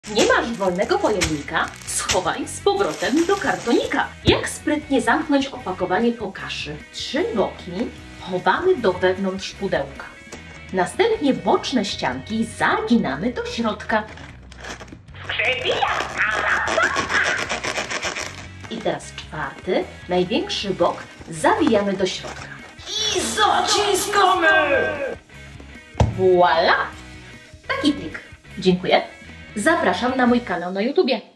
Nie masz wolnego pojemnika? Schowaj z powrotem do kartonika. Jak sprytnie zamknąć opakowanie po kaszy? 3 boki chowamy do wewnątrz pudełka. Następnie boczne ścianki zaginamy do środka. I teraz 4, największy bok zawijamy do środka. I zaciskamy! Voila! Taki trik. Dziękuję. Zapraszam na mój kanał na YouTubie.